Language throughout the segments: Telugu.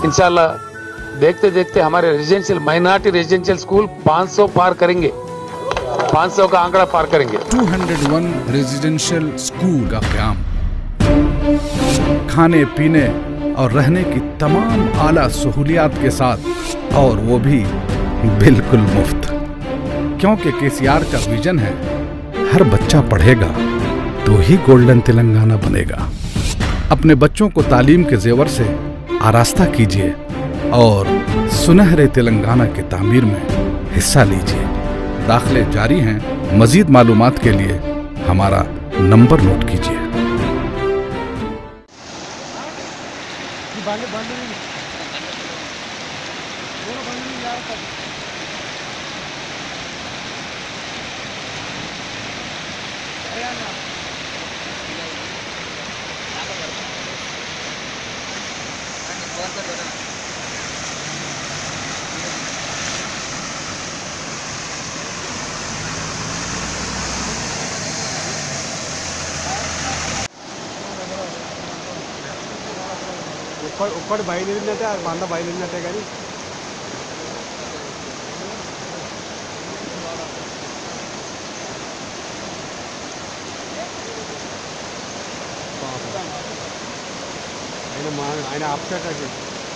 इंशाल्लाह देखते देखते हमारे रेजिडेंशियल माइनॉरिटी रेजिडेंशियल स्कूल 500 पार करेंगे, 500 का आंकड़ा पार करेंगे। 201 रेजिडेंशियल स्कूल का क़याम, खाने पीने और रहने की तमाम आला सहूलियात के साथ, और वो भी बिल्कुल मुफ्त। क्योंकि केसीआर का विजन है, हर बच्चा पढ़ेगा तो ही गोल्डन तेलंगाना बनेगा। अपने बच्चों को तालीम के जेवर से आरास्ता कीजिए और सुनहरे तेलंगाना की तामीर में हिस्सा लीजिए। दाखिले जारी हैं। मजीद मालूमात के लिए हमारा नंबर नोट कीजिए। ఒక్కటి బయలుదేరినట్టే వంద బయలుదేరినట్టే కానీ ఆయన అప్సెట్ అది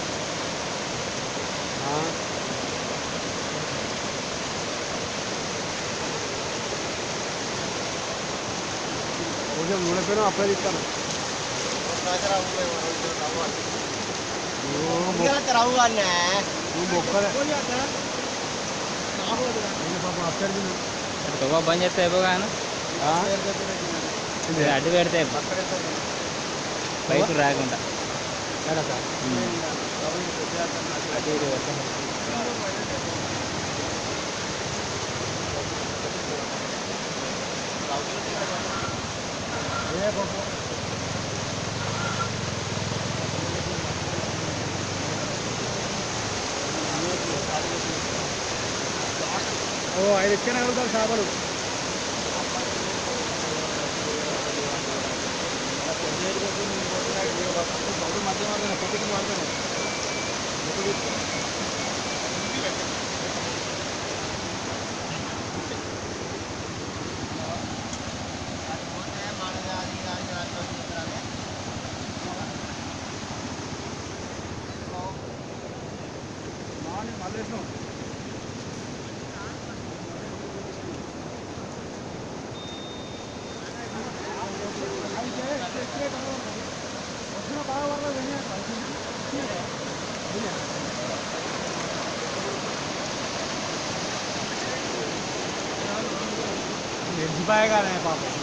కొంచెం నూనె అప్లై ఇస్తాను బంద్ చేస్తే అయిపోగా అడ్డు పెడితే బైక్ రాకుండా ఆయన ఎక్కడ వెళ్తారు చేపలు पाएगा नहीं पापा